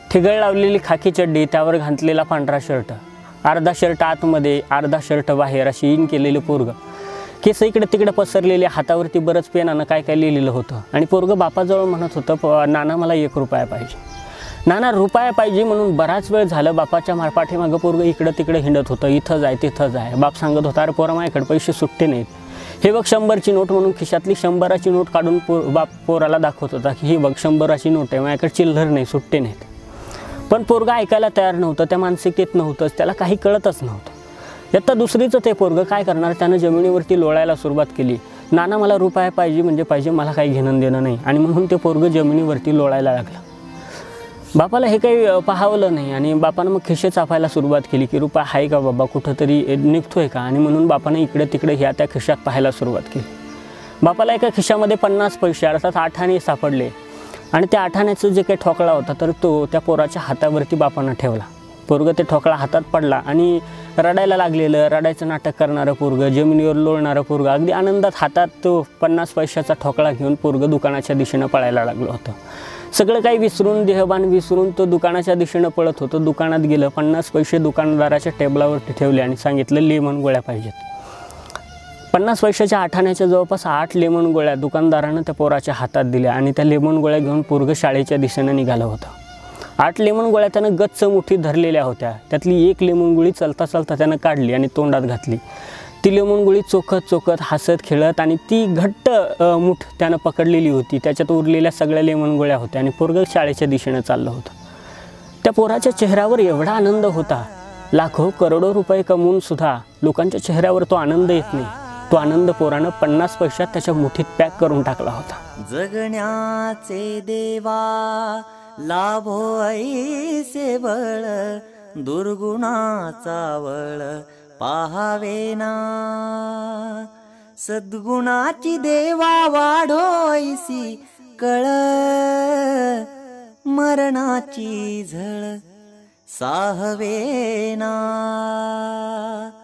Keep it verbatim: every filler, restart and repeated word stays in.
ठिगळ लावलेली खाकी चड्डी, त्यावर घातलेला पांढरा शर्ट, अर्धा शर्ट आतमध्ये अर्धा शर्ट बाहेर अशी इन केलेलं पोरगं, केस इकडे तिकडे पसरलेले, हातावरती बरंच पेनानं काय काय लिहिलेलं होतं. आणि पोरगं बापाजवळ म्हणत होतं, प नाना मला एक रुपया पाहिजे, नाना रुपया पाहिजे म्हणून बराच वेळ झालं बापाच्या पाठीमागं पोरगं इकडं तिकडे हिंडत होतं. इथं जाय तिथं जाय. बाप सांगत होता, अरे पोरा माझ्याकडे पैसे सुट्टे नाहीत, हे बघ शंभरची नोट, म्हणून खिशातली शंभराची नोट काढून पो बाप पोराला दाखवत होता की ही बघ शंभराची नोट आहे, माझ्याकडे चिल्लर नाही, सुट्टे नाहीत. पण पोरगं ऐकायला तयार नव्हतं, त्या मानसिकतेत नव्हतंच, त्याला काही कळतच नव्हतं. यात दुसरीचं ते पोरगं काय करणार, त्यानं जमिनीवरती लोळायला सुरुवात केली. नाना मला रुपया पाहिजे म्हणजे पाहिजे, मला काही घेणं देणं नाही. आणि म्हणून ते पोरगं जमिनीवरती लोळायला लागलं. बापाला हे काही पाहावलं नाही आणि बापानं मग खिशे चापायला सुरुवात केली की रुपया आहे का बाबा, कुठंतरी निघतोय का. आणि म्हणून बापानं इकडे तिकडे ह्या त्या खिशात पाहायला सुरुवात केली. बापाला एका खिशामध्ये पन्नास पैसे अर्थात आठाणे सापडले आणि त्या आठाण्याचं जे काही ठोकळा होता तर तो त्या पोराच्या हातावरती बापानं ठेवला. पोरगं ते ठोकळा हातात पडला आणि रडायला लागलेलं, रडायचं नाटक करणारं पोरगं, जमिनीवर लोळणारं पोरगं, अगदी आनंदात हातात तो पन्नास पैशाचा ठोकळा घेऊन पोरगं दुकानाच्या दिशेनं पळायला लागलं होतं. सगळं काही विसरून, देहभान विसरून तो दुकानाच्या दिशेनं पळत होतं. दुकानात गेलं, पन्नास पैसे दुकानदाराच्या टेबलावरती ठेवले आणि सांगितलं लेमन गोळ्या पाहिजेत. पन्नास पैशाच्या आठाण्याच्या जवळपास आठ लेमन गोळ्या दुकानदारानं त्या पोराच्या हातात दिल्या आणि त्या लेमन गोळ्या घेऊन पोरगं शाळेच्या दिशेनं निघालं होतं. आठ लेमन गोळ्या त्यानं गच्च मुठीत धरलेल्या होत्या. त्यातली एक लेमन गोळी चलता चलता त्यानं काढली आणि तोंडात घातली. ती लेमन गोळी चोखत चोखत हसत खेळत आणि ती घट्ट मुठ त्यानं पकडलेली होती. त्याच्यात उरलेल्या सगळ्या लेमन गोळ्या होत्या आणि पोरगं शाळेच्या दिशेनं चाललं होतं. त्या पोराच्या चेहऱ्यावर एवढा आनंद होता, लाखो करोडो रुपये कमवून सुद्धा लोकांच्या चेहऱ्यावर तो आनंद येत नाही. तो आनंद पोरानं पन्नास पैशात त्याच्या मुठीत पॅक करून टाकला होता. जगण्याचे देवा लाभो ऐसे बळ, दुर्गुणाचा वळ पाहावे ना. सद्गुणाची देवा वाढो ऐसी कळ, मरणाची झळ साहवे ना.